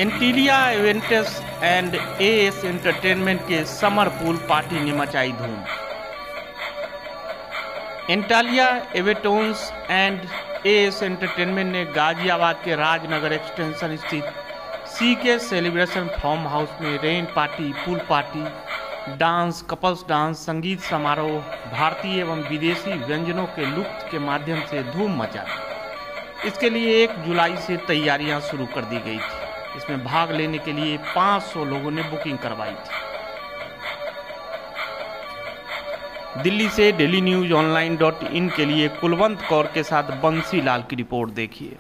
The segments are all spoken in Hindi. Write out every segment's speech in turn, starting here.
Antilia events and AS entertainment के समर पूल पार्टी ने मचाई धूम। Antalia events and AS entertainment ने गाजियाबाद के राजनगर एक्सटेंशन स्थित सीके सेलिब्रेशन फार्म हाउस में rain party, pool party, dance, couples dance, संगीत समारोह, भारतीय एवं विदेशी व्यंजनों के लुत्फ के माध्यम से धूम मचा। इसके लिए 1 जुलाई से तैयारियां शुरू कर दी गई थी। इसमें भाग लेने के लिए 500 लोगों ने बुकिंग करवाई थी। दिल्ली से डेली न्यूज ऑनलाइन.इन के लिए कुलवंत कौर के साथ बंसी लाल की रिपोर्ट देखिए।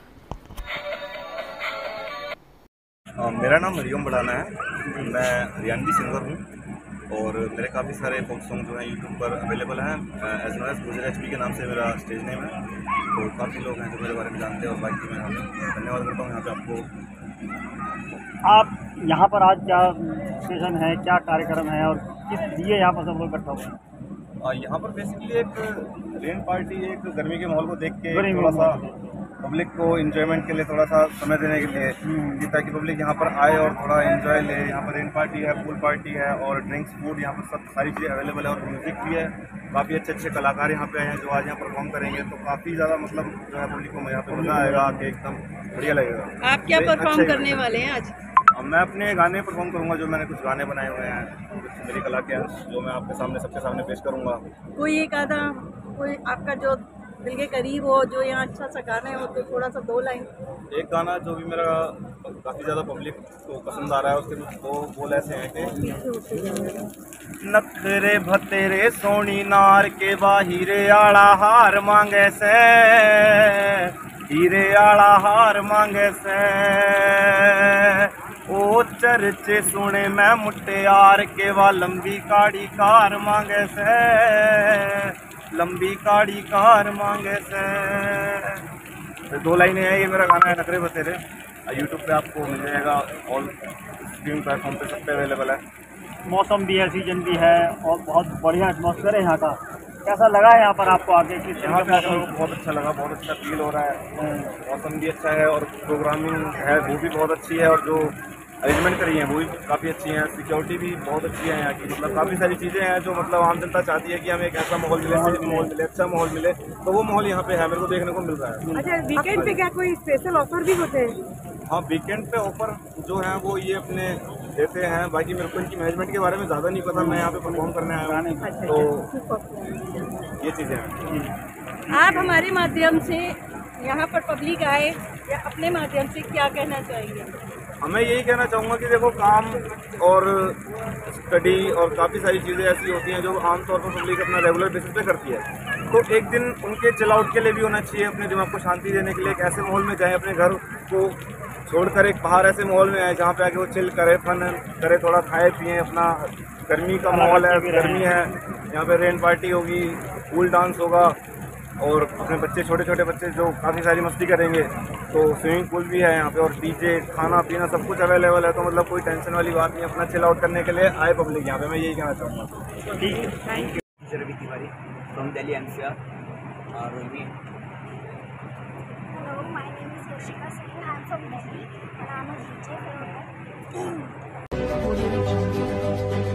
मेरा नाम हरिओम बढ़ाना है। मैं हरियाणवी सिंगर हूँ और मेरे काफ़ी सारे फोक सॉन्ग जो हैं यूट्यूब पर अवेलेबल हैं। As well as Gujar H P नाम से मेरा स्टेज नेम है। तो काफ़ी लोग हैं जो मेरे बारे में जानते हैं और बाकी मैं धन्यवाद करता हूँ यहाँ पे आपको। आप यहाँ पर आज क्या सेशन है, क्या कार्यक्रम है और किस लिए यहाँ पर सब लोग इकट्ठा हुए हैं? यहाँ पर बेसिकली एक रेन पार्टी, एक गर्मी के माहौल को देख के थोड़ा सा पब्लिक को एंजॉयमेंट के लिए थोड़ा सा समय देने के लिए कि ताकि पब्लिक यहाँ पर आए और थोड़ा एंजॉय ले। यहाँ पर रेन पार्टी है, पूल पार्टी है और ड्रिंक्स, फूड, यहाँ पर सब सारी चीज़ें अवेलेबल है और म्यूज़िक भी है। काफ़ी अच्छे अच्छे कलाकार यहाँ पे आए हैं जो आज यहाँ परफॉर्म करेंगे। तो काफ़ी ज़्यादा मतलब जो है पब्लिक को यहाँ पे मज़ा आएगा कि एकदम बढ़िया लगेगा। आप क्या परफॉर्म करने वाले हैं आज? मैं अपने गाने परफॉर्म करूँगा, जो मैंने कुछ गाने बनाए हुए हैं, कुछ मेरी कला के अंश जो मैं आपके सामने सबके सामने पेश करूँगा। कोई एक आधा, कोई आपका जो दिल के करीब हो, जो यहाँ अच्छा सा गाना हो, तो थोड़ा सा 2 लाइन। एक गाना जो भी मेरा काफ़ी ज़्यादा पब्लिक को पसंद आ रहा है, उसके दो बोल ऐसे हैं कि नखरे भतेरे सोनी नार के बाहिरे आला हार मांगे से, हीरे आला हार मांगे से, ओ चर्चे सुने मैं मुटियार के वा लंबी काड़ी कार मांगे से, लंबी काड़ी कार मांगे से। तो 2 लाइनें हैं, ये मेरा गाना है नखरे बतेरे। यूट्यूब पे आपको मिल जाएगा, ऑल स्ट्रीमिंग प्लेटफॉर्म पे सब पे अवेलेबल है। मौसम भी है, सीजन भी है और बहुत बढ़िया एटमॉस्फेयर है यहाँ का। कैसा लगा है यहाँ पर आपको आके? यहाँ पे बहुत अच्छा लगा, बहुत अच्छा फील हो रहा है। मौसम भी अच्छा है और प्रोग्रामिंग है वो भी बहुत अच्छी है और जो अरेंजमेंट करी है वो भी काफ़ी अच्छी है। सिक्योरिटी भी बहुत अच्छी है यहाँ की। मतलब काफ़ी सारी चीज़ें हैं जो मतलब आम जनता चाहती है कि हमें एक ऐसा माहौल मिले, माहौल मिले, अच्छा माहौल मिले, तो वो माहौल यहाँ पे है, मेरे को देखने को मिल रहा है। अच्छा, वीकेंड पे क्या कोई स्पेशल ऑफर भी होते हैं? हाँ, वीकेंड पे ऑफर जो है वो ये अपने देते हैं। बाकी मेरे को इनकी मैनेजमेंट के बारे में ज़्यादा नहीं पता, मैं यहाँ पे परफॉर्म करने आया हूँ, तो ये चीज़ें हैं। आप हमारे माध्यम से यहाँ पर पब्लिक आए या अपने माध्यम से क्या कहना चाहेंगे? मैं यही कहना चाहूँगा कि देखो, काम और स्टडी और काफ़ी सारी चीज़ें ऐसी होती हैं जो आमतौर पर पब्लिक अपना रेगुलर बेसिस पे करती है। तो एक दिन उनके चिल आउट के लिए भी होना चाहिए, अपने दिमाग को शांति देने के लिए एक ऐसे माहौल में जाएं, अपने घर को छोड़कर एक बाहर ऐसे माहौल में आए जहाँ पे आके वो चिल करे, फन करे, थोड़ा खाए पिए। अपना गर्मी का माहौल है, गर्मी है, यहाँ पे रेन पार्टी होगी, पूल डांस होगा और अपने बच्चे, छोटे छोटे बच्चे जो काफ़ी सारी मस्ती करेंगे। तो स्विमिंग पूल भी है यहाँ पे और डीजे, खाना पीना सब कुछ अवेलेबल है। तो मतलब कोई टेंशन वाली बात नहीं, अपना चिल आउट करने के लिए आए पब्लिक यहाँ पे, मैं यही कहना चाहूँगा। ठीक है, thank you. Ravi Tiwari from Delhi NCR और Hello, my name is Rishika Singh. I'm from Delhi and I'm a DJ.